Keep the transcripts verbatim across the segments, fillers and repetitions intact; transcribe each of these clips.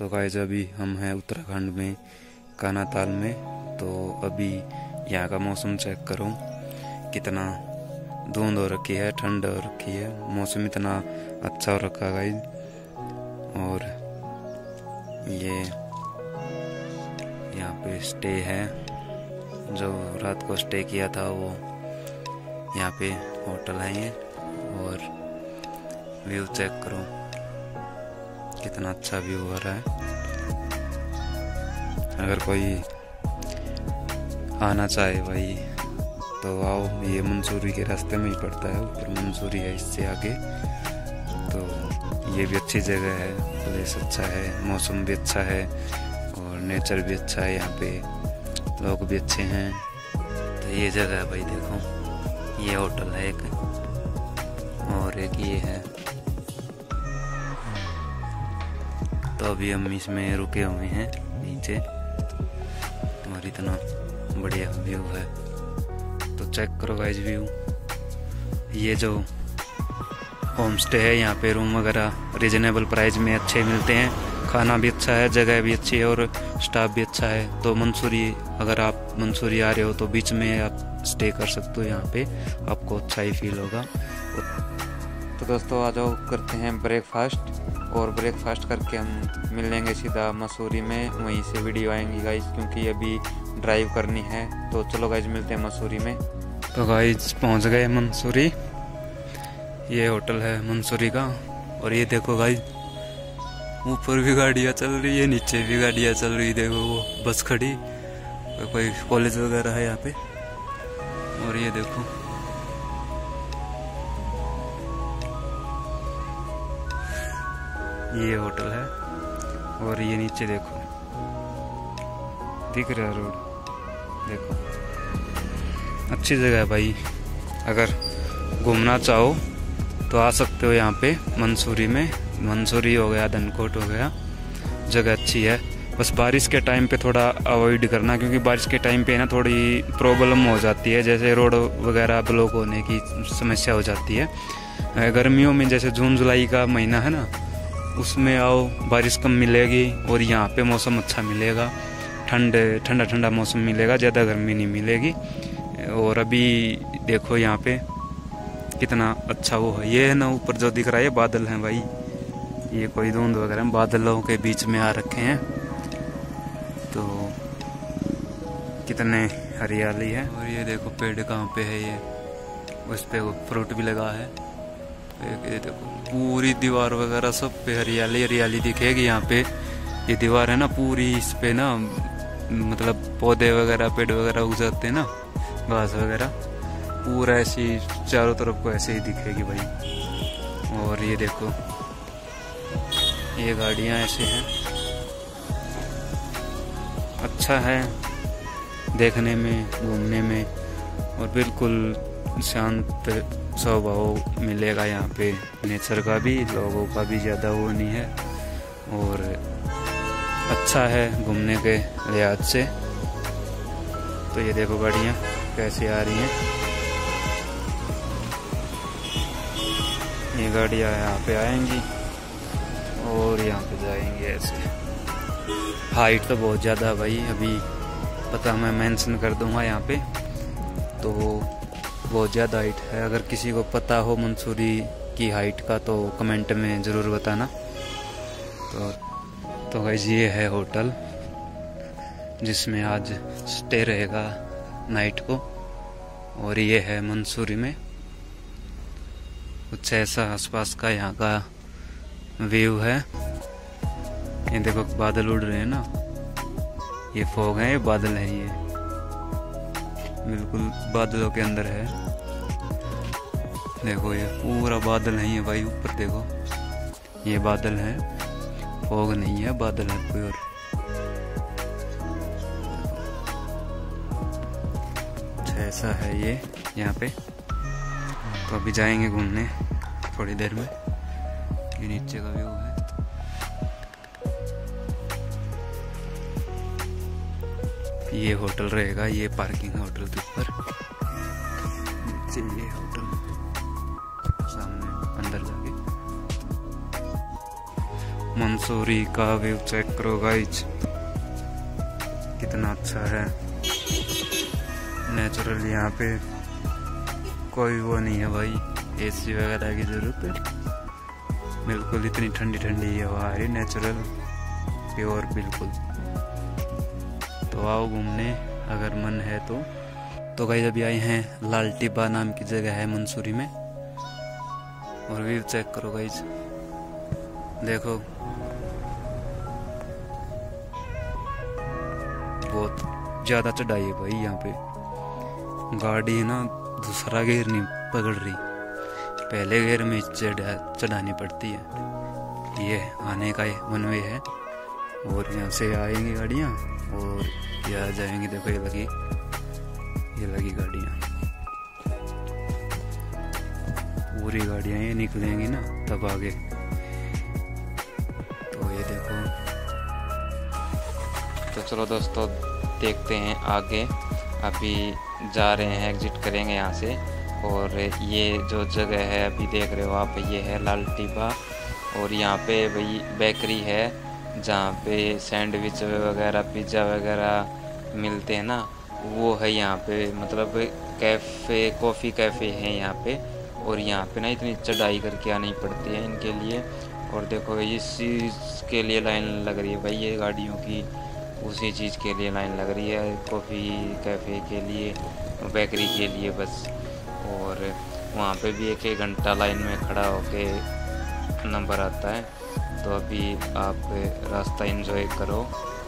तो गाइस अभी हम हैं उत्तराखंड में कानाताल में। तो अभी यहाँ का मौसम चेक करो, कितना धुंध हो रखी है, ठंड हो रखी है, मौसम इतना अच्छा हो रखा है गाइस। और ये यहाँ पे स्टे है, जो रात को स्टे किया था वो यहाँ पे होटल है ये। और व्यू चेक करो, कितना अच्छा व्यू हो रहा है। अगर कोई आना चाहे भाई तो आओ, ये मंसूरी के रास्ते में ही पड़ता है, ऊपर मंसूरी है इससे आगे। तो ये भी अच्छी जगह है, प्लेस अच्छा है, मौसम भी अच्छा है और नेचर भी अच्छा है, यहाँ पे लोग भी अच्छे हैं। तो ये जगह है भाई, देखो ये होटल है एक, और एक ये है। तो अभी हम इसमें रुके हुए हैं नीचे, और इतना बढ़िया व्यू है। तो चेक करो गाइस व्यू। ये जो होम स्टे है, यहाँ पे रूम वगैरह रिजनेबल प्राइस में अच्छे मिलते हैं, खाना भी अच्छा है, जगह भी अच्छी है और स्टाफ भी अच्छा है। तो मंसूरी, अगर आप मंसूरी आ रहे हो तो बीच में आप स्टे कर सकते हो, यहाँ पे आपको अच्छा ही फील होगा। तो दोस्तों आ जाओ, करते हैं ब्रेकफास्ट, और ब्रेकफास्ट करके हम मिल लेंगे सीधा मसूरी में, वहीं से वीडियो आएंगी गाइज, क्योंकि अभी ड्राइव करनी है। तो चलो गाइज मिलते हैं मसूरी में। तो गाइज पहुंच गए मंसूरी, ये होटल है मंसूरी का। और ये देखो गाइज, ऊपर भी गाड़ियाँ चल रही है, नीचे भी गाड़ियाँ चल रही है। देखो वो बस खड़ी, कोई कॉलेज वगैरह है यहाँ पे। और ये देखो ये होटल है, और ये नीचे देखो दिख रहा है रोड, देखो अच्छी जगह है भाई। अगर घूमना चाहो तो आ सकते हो यहाँ पे मंसूरी में। मंसूरी हो गया, धनकोट हो गया, जगह अच्छी है। बस बारिश के टाइम पे थोड़ा अवॉइड करना, क्योंकि बारिश के टाइम पे ना थोड़ी प्रॉब्लम हो जाती है, जैसे रोड वगैरह ब्लॉक होने की समस्या हो जाती है। गर्मियों में जैसे जून जुलाई का महीना है ना, उसमें आओ, बारिश कम मिलेगी और यहाँ पे मौसम अच्छा मिलेगा, ठंड ठंडा ठंडा मौसम मिलेगा, ज़्यादा गर्मी नहीं मिलेगी। और अभी देखो यहाँ पे कितना अच्छा वो है, ये है ना ऊपर जो दिख रहा है, ये बादल हैं भाई, ये कोई धुंध वगैरह बादलों के बीच में आ रखे हैं। तो कितने हरियाली है। और ये देखो पेड़ कहाँ पे है, ये उस पे वो फ्रूट भी लगा है। ये देखो पूरी दीवार वगैरह सब पे हरियाली हरियाली दिखेगी यहाँ पे। ये दीवार है ना पूरी, इस पे ना मतलब पौधे वगैरह पेड़ वगैरह उग जाते हैं ना, घास वगैरह, पूरा ऐसी चारों तरफ को ऐसे ही दिखेगी भाई। और ये देखो ये गाड़ियाँ ऐसे हैं, अच्छा है देखने में, घूमने में, और बिल्कुल शांत स्वभाव मिलेगा यहाँ पे, नेचर का भी, लोगों का भी ज़्यादा वो नहीं है, और अच्छा है घूमने के लिहाज से। तो ये देखो गाड़ियाँ कैसे आ रही हैं, ये गाड़ियाँ यहाँ पे आएंगी और यहाँ पे जाएंगे ऐसे। हाइट तो बहुत ज़्यादा है भाई, अभी पता मैं मेंशन कर दूँगा यहाँ पे, तो बहुत ज़्यादा हाइट है। अगर किसी को पता हो मंसूरी की हाइट का तो कमेंट में ज़रूर बताना। तो तो गाइस ये है होटल जिसमें आज स्टे रहेगा नाइट को, और ये है मंसूरी में। कुछ ऐसा आसपास का यहाँ का व्यू है। ये देखो बादल उड़ रहे हैं ना, ये फॉग है, ये बादल है, ये बिल्कुल बादलों के अंदर है। देखो ये पूरा बादल है ये भाई, ऊपर देखो ये बादल है, फॉग नहीं है, बादल है कोई और। अच्छा ऐसा है ये यहाँ पे। तो अभी जाएंगे घूमने थोड़ी देर में। ये नीचे का व्यू है, ये होटल रहेगा, ये पार्किंग है होटल के ऊपर, नीचे ये होटल, सामने अंदर जाके मंसूरी का व्यू चेक करो गाइज, कितना अच्छा है। नेचुरल यहाँ पे कोई वो नहीं है भाई, एसी वगैरह की जरूरत है। बिल्कुल इतनी ठंडी ठंडी हवा आ रही, नेचुरल प्योर बिल्कुल। तो आओ घूमने अगर मन है तो। तो गाइस अभी आए हैं लाल टिब्बा नाम की जगह है मंसूरी में, और व्यू चेक करो गाइस, देखो बहुत ज्यादा चढ़ाई है भाई। यहाँ पे गाड़ी है ना दूसरा गियर नहीं पकड़ रही, पहले गियर में चढ़ा चढ़ानी पड़ती है। ये आने का वन वे है, और यहाँ से आएंगी गाड़ियाँ और ये आ जाएंगी। देखो ये लगी ये लगी गाड़ियाँ, पूरी गाड़ियाँ ये निकलेंगी ना तब आगे। तो ये देखो, तो चलो दोस्तों देखते हैं आगे। अभी जा रहे हैं, एग्जिट करेंगे यहाँ से। और ये जो जगह है अभी देख रहे हो आप, ये है लाल टिब्बा। और यहाँ पे भाई बेकरी है जहाँ पे सैंडविच वगैरह पिज़्ज़ा वगैरह मिलते हैं ना, वो है यहाँ पे। मतलब कैफ़े कॉफ़ी कैफ़े है यहाँ पे। और यहाँ पे ना इतनी चढ़ाई करके आनी पड़ती है इनके लिए। और देखो इस चीज़ के लिए लाइन लग रही है भाई, ये गाड़ियों की उसी चीज़ के लिए लाइन लग रही है, कॉफ़ी कैफ़े के लिए, बेकरी के लिए बस। और वहाँ पे भी एक एक घंटा लाइन में खड़ा होके नंबर आता है। तो अभी आप रास्ता एंजॉय करो।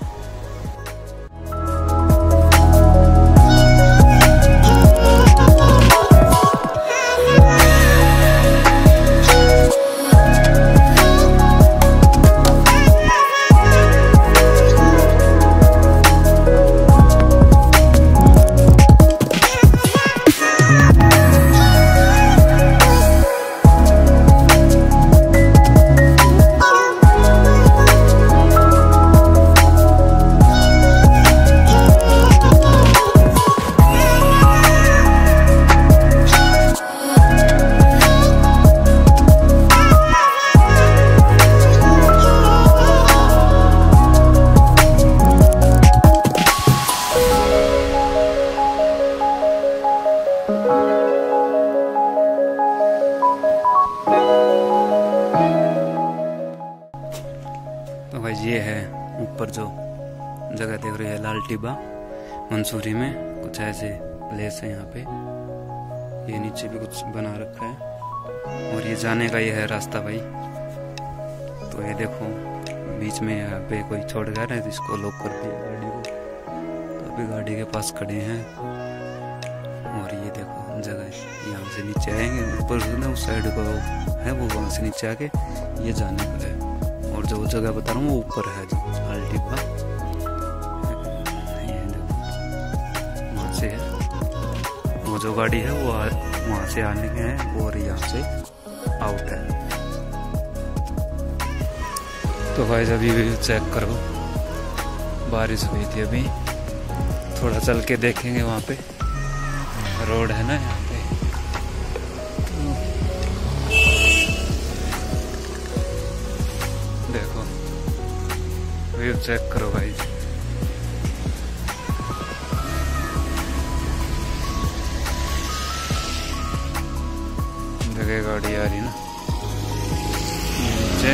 तो भाई ये है ऊपर जो जगह देख रही है लाल टिब्बा मंसूरी में, कुछ ऐसे प्लेस है यहाँ पे। ये नीचे भी कुछ बना रखा है, और ये जाने का ये है रास्ता भाई। तो ये देखो बीच में यहाँ पे कोई छोड़ गया है, तो इसको लॉक कर दिया गाड़ी को। तो अभी गाड़ी के पास खड़े हैं, और ये देखो जगह यहाँ से नीचे आएंगे। ऊपर से ना उस साइड को है वो, वहाँ से नीचे आके ये जाने का है। और जो जगह बता रहा हूँ वो ऊपर है जो लाल टिब्बा, ये देखो वहाँ से है। वो जो गाड़ी है वो वहाँ से आने के हैं, और यहाँ से आउट है। तो भाई अभी भी चेक करो, बारिश हुई थी अभी। थोड़ा चल के देखेंगे, वहाँ पे रोड है ना यहाँ पे। देखो व्यू चेक करो भाई, जगह गाड़ी आ रही ना नीचे।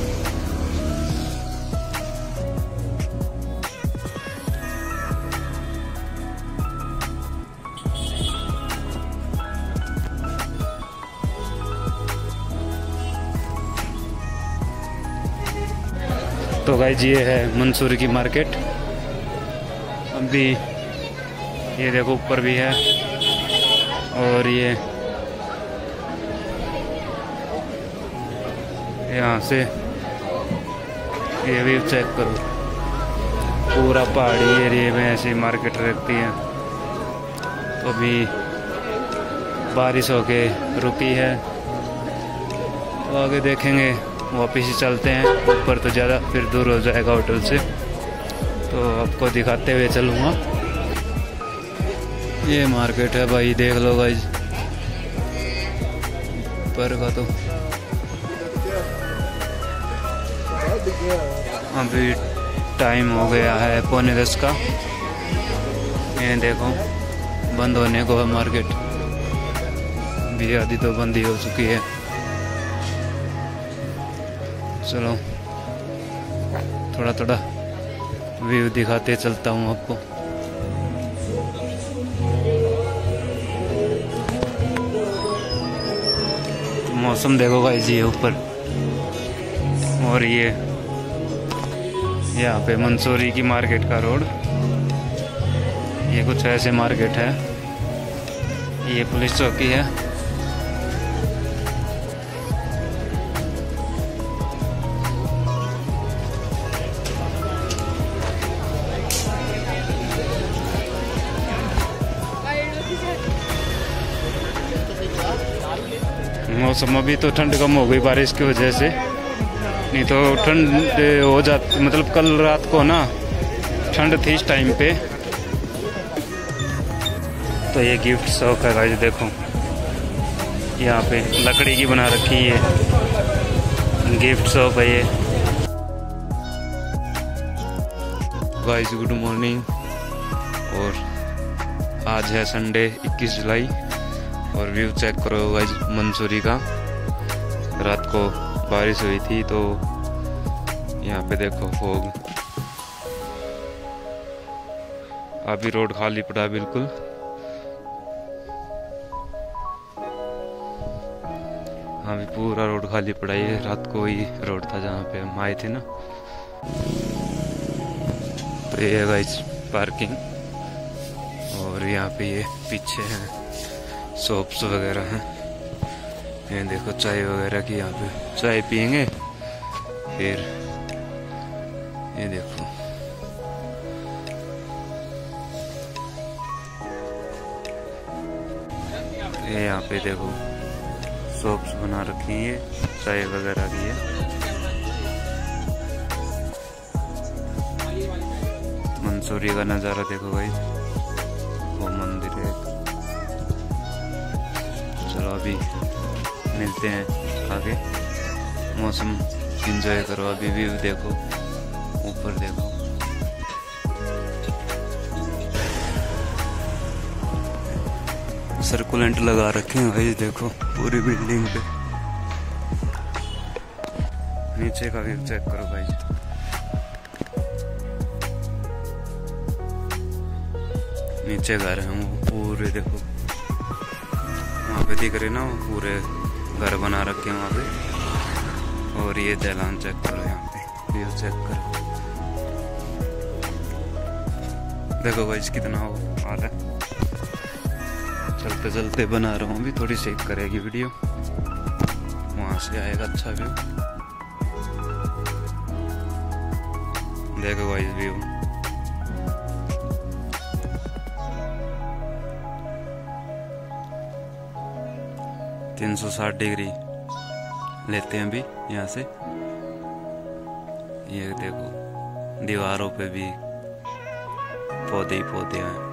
तो गाइस ये है मंसूरी की मार्केट। अभी ये देखो ऊपर भी है, और ये यहाँ से ये भी चेक करो, पूरा पहाड़ी एरिया में ऐसी मार्केट रहती है। तो अभी बारिश होके रुकी है, तो आगे देखेंगे, वापस ही चलते हैं ऊपर। तो ज़्यादा फिर दूर हो जाएगा होटल से, तो आपको दिखाते हुए चलूँगा। ये मार्केट है भाई, देख लो गाइस ऊपर का। तो अभी टाइम हो गया है पौने दस का। ये देखो बंद होने को है मार्केट, भी आधी तो बंद ही हो चुकी है। चलो थोड़ा थोड़ा व्यू दिखाते चलता हूँ आपको। तो मौसम देखो गाइस ये ऊपर, और ये यहाँ पे मंसूरी की मार्केट का रोड, ये कुछ ऐसे मार्केट है। ये पुलिस चौकी है। मौसम अभी तो ठंड कम हो गई बारिश की वजह से, नहीं तो ठंड हो जाती, मतलब कल रात को ना ठंड थी इस टाइम पे। तो ये गिफ्ट शॉप है गाइस, देखो यहाँ पे लकड़ी की बना रखी है, गिफ्ट शॉप है ये। गाइस गुड मॉर्निंग, और आज है संडे इक्कीस जुलाई, और व्यू चेक करो गाइस मंसूरी का। रात को बारिश हुई थी तो यहाँ पे देखो फोग, अभी रोड खाली पड़ा बिल्कुल। अभी पूरा रोड खाली पड़ा, ये रात को ही रोड था जहाँ पे हम आए थे ना। तो ये है गाइस पार्किंग, और यहाँ पे ये पीछे है शॉप्स वगैरह हैं। ये देखो चाय वगैरह की, यहाँ पे चाय पियेंगे फिर। ये देखो ये यहाँ पे देखो शॉप्स बना रखी है चाय वगैरह की है। मंसूरी का नज़ारा देखो भाई, वो मंदिर है। चलो अभी मिलते हैं आगे, मौसम एंजॉय करो। अभी व्यू देखो, ऊपर देखो, सर्कुलेंट लगा रखे हैं भाई, देखो पूरी बिल्डिंग पे। नीचे का व्यू चेक करो भाई, नीचे घर हैं वो पूरे, देखो वहाँ पे दिख रहे ना वो पूरे घर बना रखे हैं वहाँ पे। और ये दैलान चेक करो, यहाँ पे व्यू चेक करो, देखो भाई कितना हो आ रहा है। चलते चलते बना रहा हूँ, अभी थोड़ी सेव करेगी वीडियो, वहाँ से आएगा अच्छा व्यू। देखो भाई व्यू, तीन सौ साठ डिग्री लेते हैं अभी यहाँ से। ये देखो दीवारों पे भी पौधे ही पौधे हैं।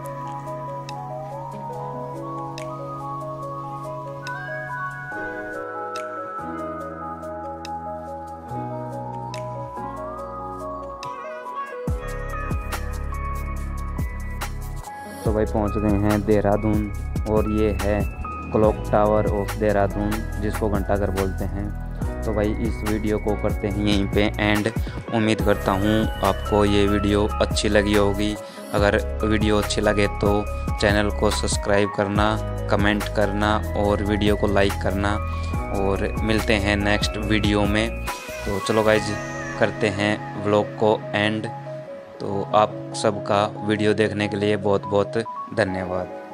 तो भाई पहुंच गए हैं देहरादून, और ये है क्लॉक टावर ऑफ देहरादून, जिसको घंटाघर बोलते हैं। तो भाई इस वीडियो को करते हैं यहीं पे एंड। उम्मीद करता हूँ आपको ये वीडियो अच्छी लगी होगी। अगर वीडियो अच्छी लगे तो चैनल को सब्सक्राइब करना, कमेंट करना और वीडियो को लाइक करना, और मिलते हैं नेक्स्ट वीडियो में। तो चलो गाइज करते हैं व्लॉग को एंड। तो आप सबका वीडियो देखने के लिए बहुत बहुत धन्यवाद।